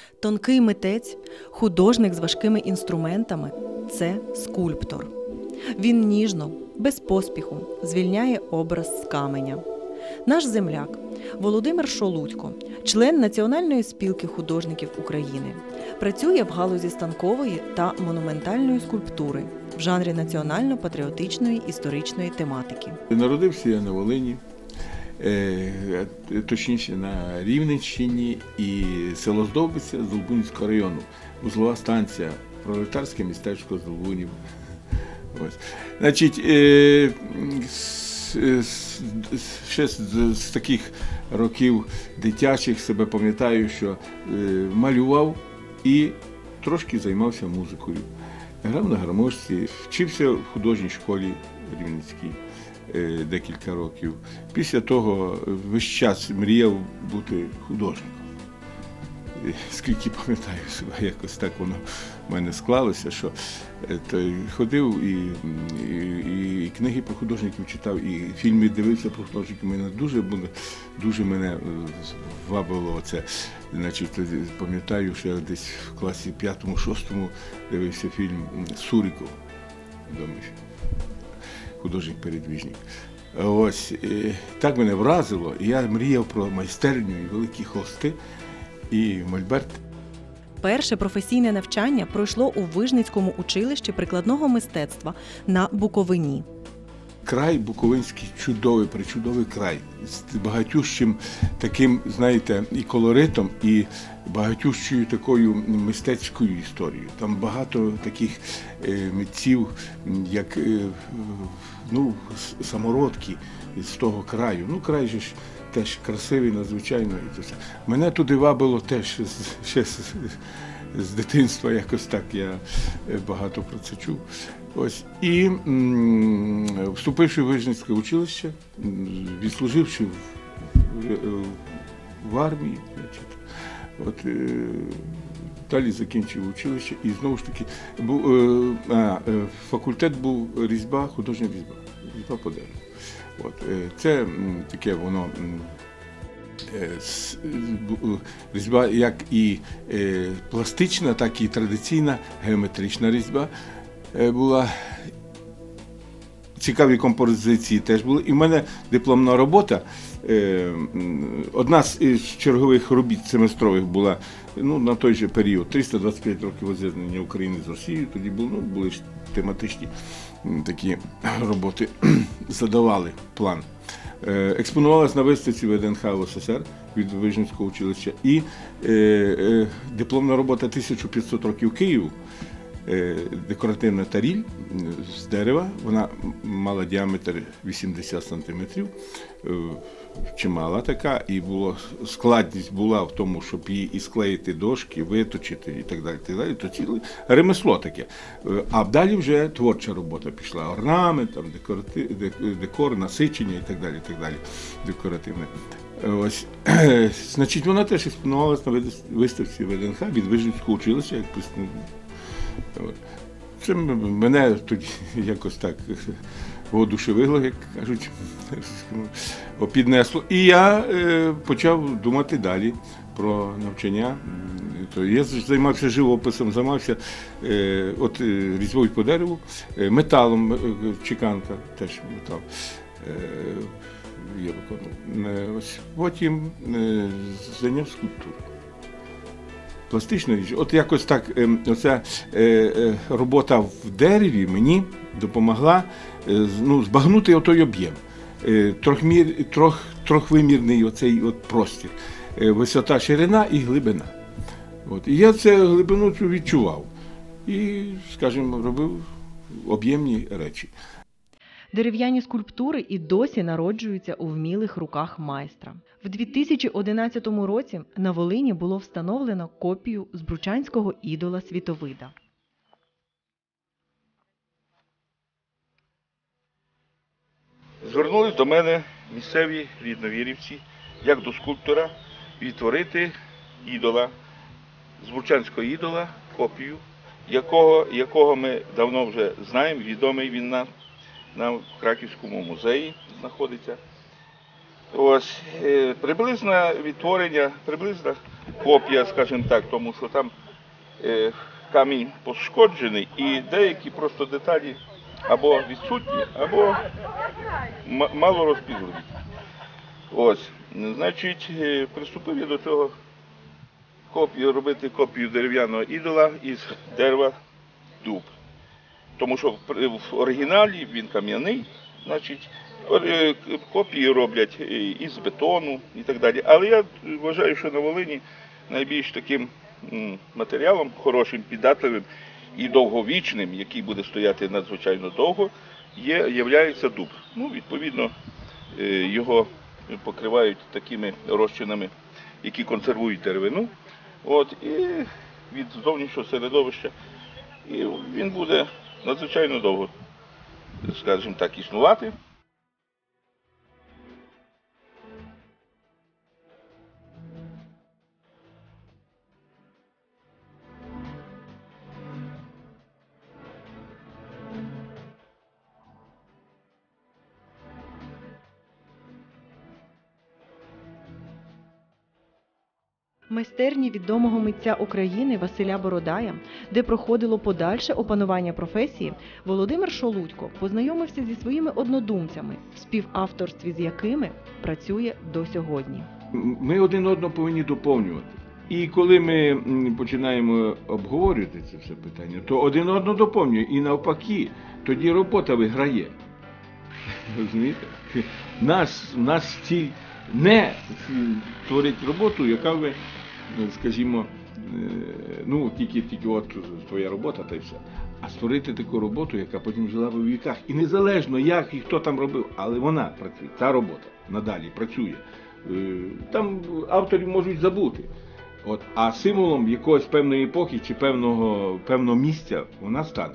Тонкий митець, художник з важкими інструментами – це скульптор. Він ніжно, без поспіху звільняє образ з каменя. Наш земляк Володимир Шолудько, член Національної спілки художників України, працює в галузі станкової та монументальної скульптури в жанрі національно-патріотичної історичної тематики. Народився я на Волині, точніше на Рівненщині, і село Здовбиця Здолбунівського району, вузлова станція, пролетарське містечко Здолбунів. Значить, ще з таких років дитячих себе пам'ятаю, що малював і трошки займався музикою. Грав на гармошці, вчився в художній школі Рівненській декілька років. Після того весь час мріяв бути художником. Скільки пам'ятаю себе, якось так воно в мене склалося, що ходив і книги про художників читав, і фільми дивився про художників. Мене дуже мене вабило це. Значить, пам'ятаю, що я десь в класі 5-6 дивився фільм Суріков, відомий художник-передвіжник. Ось, так мене вразило, і я мріяв про майстерню і великі холсти, і мольберт. Перше професійне навчання пройшло у Вижницькому училищі прикладного мистецтва на Буковині. Край буковинський чудовий, причудовий край, з багатющим таким, знаєте, і колоритом, і багатющою такою мистецькою історією. Там багато таких митців, як самородки з того краю. Ну, край же ж теж красивий, надзвичайно. Мене туди вабило теж ще з дитинства, якось так я багато про це чув. Ось. І вступивши в Вижницьке училище, відслуживши в армії, далі закінчив училище, і знову ж таки факультет був різьба, художня різьба по дереву. Це таке воно різьба як і пластична, так і традиційна геометрична різьба була. Цікаві композиції теж були. І в мене дипломна робота, одна з чергових робіт семестрових була на той же період, 325 років воз'єднання України з Росією, тоді були ж тематичні такі роботи, задавали план. Експонувалась на виставці ВДНХ СССР від Вижницького училища, і дипломна робота «1500 років Києву», декоративна таріль з дерева, вона мала діаметр 80 см, чимала така, і складність була в тому, щоб її і склеїти дошки, виточити і так далі. То ціле ремесло таке. А далі вже творча робота пішла, орнамент, там, декор, насичення і так далі, декоративне. Ось, значить, вона теж експонувалася на виставці ВДНХ від Вижницького училища, як це мене тоді якось так воодушевило, як кажуть, піднесло. І я почав думати далі про навчання. Я займався живописом, займався різьбою по дереву, металом, чеканка, теж метал. Я виконував. Потім зайняв скульптуру. Пластична річ. От якось так оця робота в дереві мені допомогла збагнути отой об'єм. Трьохвимірний оцей простір. Висота, ширина і глибина. І я цю глибину відчував. І, скажімо, робив об'ємні речі. Дерев'яні скульптури і досі народжуються у вмілих руках майстра. В 2011 році на Волині було встановлено копію збручанського ідола Світовида. Звернулись до мене місцеві рідновірівці, як до скульптора, відтворити ідола, збручанського ідола, копію, якого ми давно вже знаємо, відомий він нам в Краківському музеї знаходиться. Ось приблизне відтворення, приблизна копія, скажімо так, тому що там камінь пошкоджений і деякі просто деталі або відсутні, або мало розпізнані. Ось, значить, приступив я до цього робити копію дерев'яного ідола із дерева дуб. Тому що в оригіналі він кам'яний, значить, копії роблять із бетону і так далі. Але я вважаю, що на Волині найбільш таким матеріалом, хорошим, піддатливим і довговічним, який буде стояти надзвичайно довго, являється дуб. Ну, відповідно, його покривають такими розчинами, які консервують деревину. От, і від зовнішнього середовища. І він буде надзвичайно довго, скажімо так, існувати. Майстерні відомого митця України Василя Бородая, де проходило подальше опанування професії, Володимир Шолудько познайомився зі своїми однодумцями, в співавторстві з якими працює до сьогодні. Ми один одного повинні доповнювати. І коли ми починаємо обговорювати це все питання, то один одного доповнює. І навпаки, тоді робота виграє. Розумієте? Наш ціль не створити роботу, яка ви, скажімо, ну, тільки от твоя робота та й все. А створити таку роботу, яка потім жила в віках. І незалежно, як і хто там робив, але вона працює, та робота надалі працює. Там авторів можуть забути. От, а символом якоїсь певної епохи чи певного місця вона стане.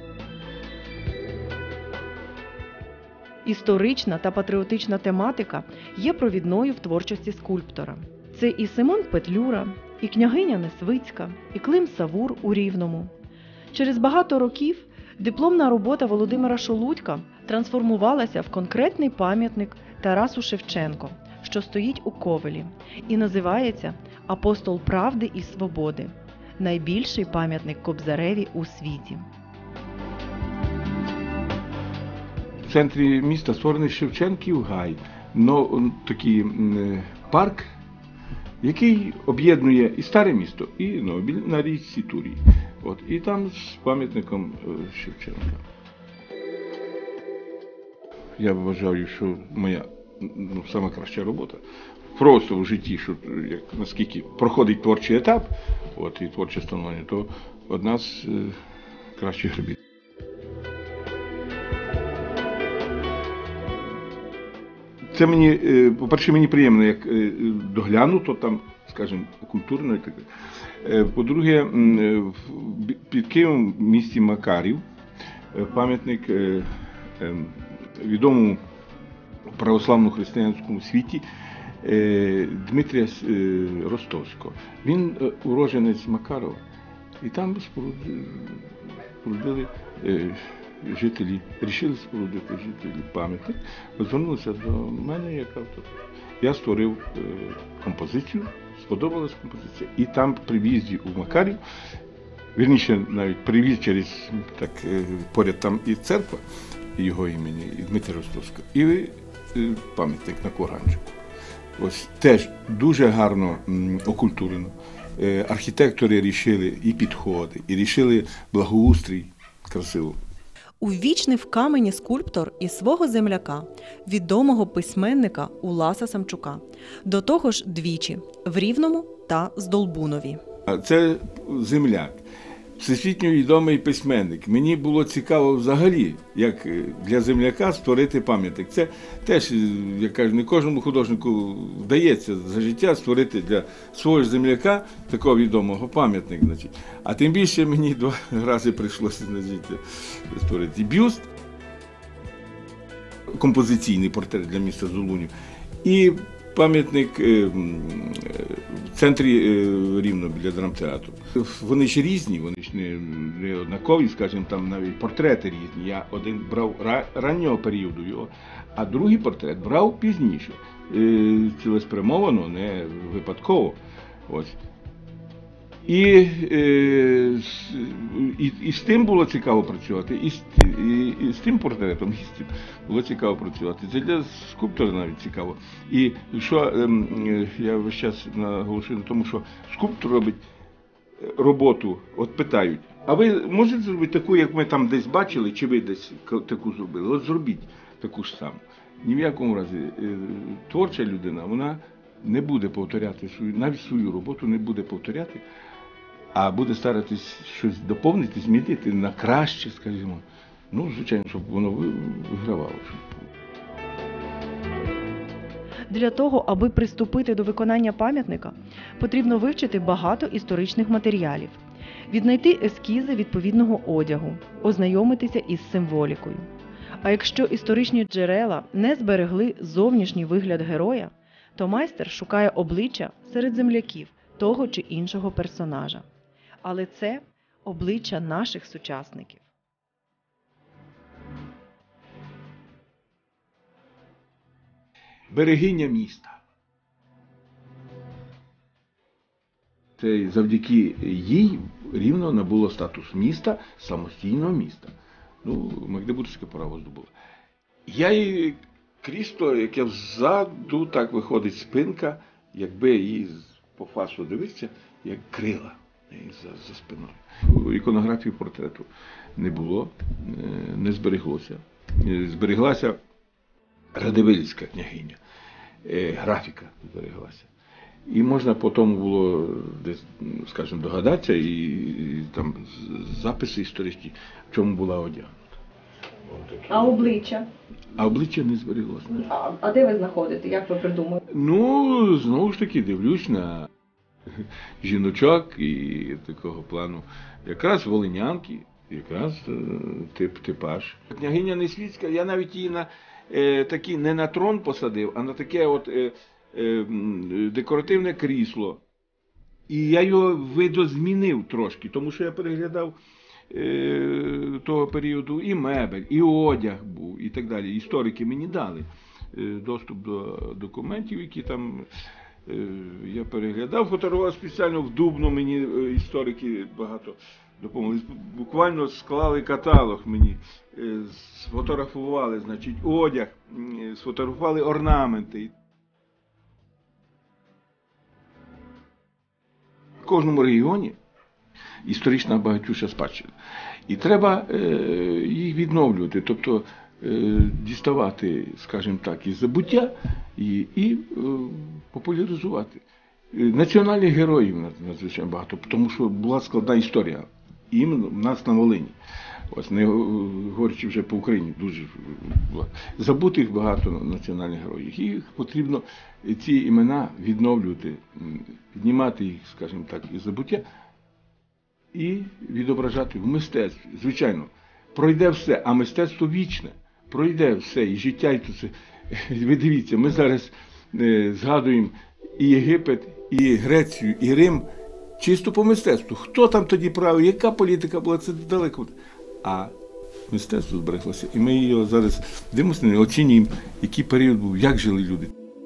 Історична та патріотична тематика є провідною в творчості скульптора. Це і Симон Петлюра, і княгиня Несвицька, і Клим Савур у Рівному. Через багато років дипломна робота Володимира Шолудька трансформувалася в конкретний пам'ятник Тарасу Шевченку, що стоїть у Ковелі, і називається «Апостол правди і свободи» – найбільший пам'ятник Кобзареві у світі. В центрі міста створений Шевченків гай, такий парк, який об'єднує і старе місто, і на річці Турій. От, і там з пам'ятником Шевченка. Я вважаю, що моя сама краща робота просто в житті, що наскільки проходить творчий етап, от, і творче становлення, то одна з кращих робіт. Це мені, по-перше, мені приємно, як доглянуто там, скажімо, культурно і так далі. По-друге, під Києвом в місті Макарів пам'ятник відомому православно-християнському світі Дмитрія Ростовського. Він уродженець Макарова. І там спорудили рішили спорудити жителі пам'ятник, звернулися до мене як автор. Я створив композицію, сподобалась композиція. І там при в'їзді у Макарів, вірніше навіть при в'їзді через, так, поряд там і церква його імені, і Дмитра Ростовського, і пам'ятник на Куранчику. Ось теж дуже гарно окультурено. Архітектори рішили і підходи, і рішили благоустрій красиво. Увічнив в камені скульптор і свого земляка, відомого письменника Уласа Самчука. До того ж двічі – в Рівному та Здолбунові. Це земляк, всесвітньо відомий письменник. Мені було цікаво взагалі, як для земляка створити пам'ятник. Це теж, я кажу, не кожному художнику вдається за життя створити для свого ж земляка такого відомого пам'ятник. Значить. А тим більше мені 2 рази прийшлося, значить, створити бюст, композиційний портрет для міста Золунів, і пам'ятник в центрі Рівного біля драмтеатру. Вони ж різні, вони ж не однакові, скажімо, там навіть портрети різні. Я один брав раннього періоду його, а другий портрет брав пізніше. цілеспрямовано, не випадково. Ось. І з тим було цікаво працювати, і з тим портретом і з тим було цікаво працювати. Це для скульптора навіть цікаво. І що я весь час наголошую на тому, що скульптор робить роботу, от питають, а ви можете зробити таку, як ми там десь бачили, чи ви десь таку зробили? От зробіть таку ж саму. Ні в якому разі творча людина, вона не буде повторяти навіть свою роботу не буде повторяти, а буде старатись щось доповнити, змінити на краще, скажімо. Ну, звичайно, щоб воно вигравало. Для того, аби приступити до виконання пам'ятника, потрібно вивчити багато історичних матеріалів, віднайти ескізи відповідного одягу, ознайомитися із символікою. А якщо історичні джерела не зберегли зовнішній вигляд героя, то майстер шукає обличчя серед земляків того чи іншого персонажа. Але це обличчя наших сучасників. Берегиня міста. Це завдяки їй Рівно набуло статус міста, самостійного міста. Ну, Магдебурзьке право здобуло. Я її крісло, яке взаду, так виходить спинка, якби її по фасу дивитися, як крила за спиною. Іконографії портрету не було, не збереглося. Збереглася Радивилівська княгиня, графіка збереглася. І можна потім було десь, скажімо, догадатися, і там записи історичні, в чому була одягнута. А обличчя? А обличчя не збереглося. А де ви знаходите? Як ви придумали? Ну, знову ж таки, дивлюсь на жіночок і такого плану. Якраз волинянки, якраз типаж. Княгиня Несвітська, я навіть її такий не на трон посадив, а на таке от декоративне крісло. І я його видозмінив трошки, тому що я переглядав того періоду і мебель, і одяг був, і так далі. Історики мені дали доступ до документів, які там я переглядав. Фотографував спеціально в Дубно, мені історики багато допомогли. Буквально склали каталог мені, сфотографували, значить, одяг, сфотографували орнаменти. В кожному регіоні історична багатюща спадщина. І треба їх відновлювати, тобто діставати, скажімо так, із забуття і популяризувати. Національних героїв надзвичайно багато, тому що була складна історія. Іменно в нас на Волині. Ось, не говорячи вже по Україні, дуже забутих багато національних героїв. Їх потрібно, ці імена, відновлювати, піднімати їх, скажімо так, із забуття і відображати в мистецтві. Звичайно, пройде все, а мистецтво вічне. Пройде все, і життя, і це. Ви дивіться, ми зараз згадуємо і Єгипет, і Грецію, і Рим, чисто по мистецтву. Хто там тоді правив, яка політика була, це далеко. А мистецтво збереглося. І ми його зараз дивимося, оцінюємо, який період був, як жили люди.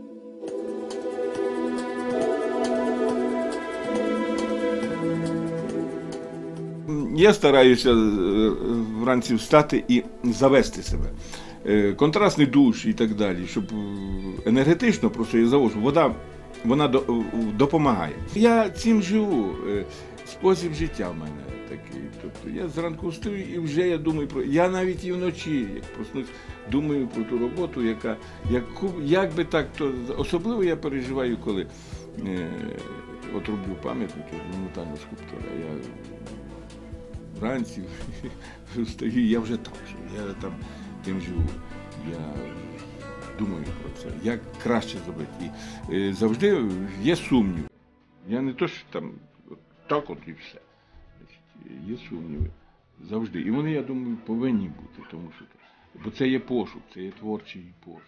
Я стараюся вранці встати і завести себе. Контрастний душ і так далі, щоб енергетично просто я завожу. Вода, вона допомагає. Я цим живу, спосіб життя в мене такий. Тобто я зранку встаю і вже я думаю про... Я навіть і вночі, як проснусь, думаю про ту роботу, яка... Як би так, то особливо я переживаю, коли от роблю пам'ятники монументального скульптора. Я вранці встаю, я вже там живу, я там тим живу. Я думаю про це, як краще зробити. І завжди є сумнів. Я не то, що там так от і все. Є сумніви. Завжди. І вони, я думаю, повинні бути, тому що бо це є пошук, це є творчий пошук.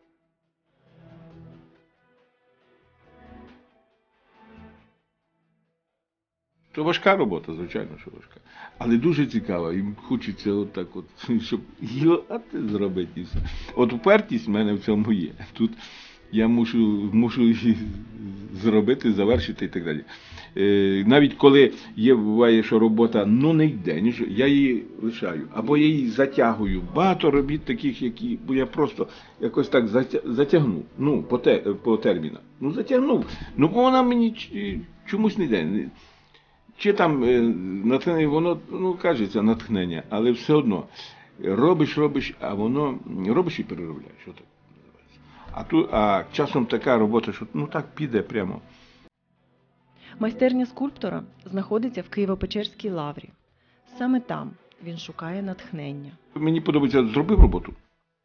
То важка робота, звичайно, що важка. Але дуже цікава. Їм хочеться отак от, щоб його зробити і все. От упертість в мене в цьому є. Тут я мушу її зробити, завершити і так далі. Навіть коли буває, що робота не йде, я її лишаю, або я її затягую. Багато робіт таких, бо я просто якось так затягнув, по термінах. Затягнув, бо вона мені чомусь не йде. Чи там натхнення, воно, кажеться, натхнення, але все одно робиш, а воно робиш і переробляєш. Що так називається? А часом така робота, що так піде прямо. Майстерня скульптора знаходиться в Києво-Печерській лаврі. Саме там він шукає натхнення. Мені подобається, зробив роботу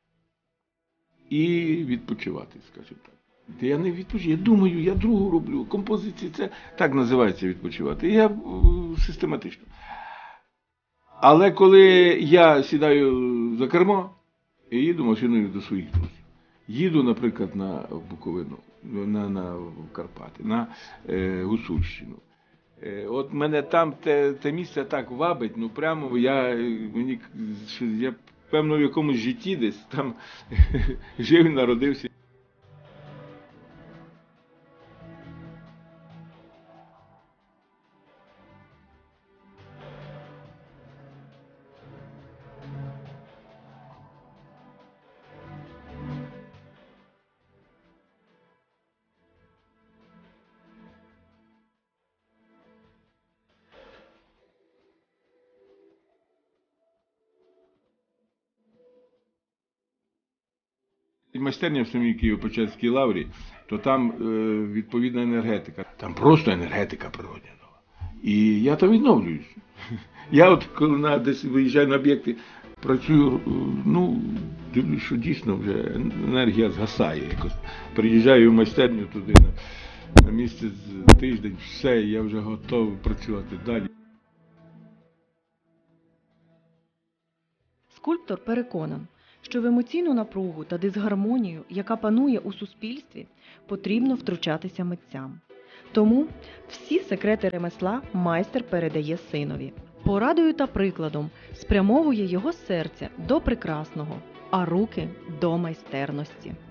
і відпочивати, скажімо так. Я не відпочиваю, я думаю, я другу роблю. Композиції, це так називається відпочивати. Я систематично. Але коли я сідаю за кермо і їду машиною до своїх друзів. Їду, наприклад, на Буковину, на Карпати, на Гуцульщину. От мене там те місце так вабить, прямо я певно в якомусь житті десь там жив і народився. Майстерня в самій Києво-Печерській лаврі, то там відповідна енергетика. Там просто енергетика природня. І я там відновлююсь. Я коли десь виїжджаю на об'єкти, працюю, дивлюсь, що дійсно вже енергія згасає якось. Приїжджаю в майстерню туди на місяць, тиждень, все, я вже готовий працювати далі. Скульптор переконаний, що в емоційну напругу та дисгармонію, яка панує у суспільстві, потрібно втручатися митцям. Тому всі секрети ремесла майстер передає синові. Порадою та прикладом спрямовує його серце до прекрасного, а руки – до майстерності.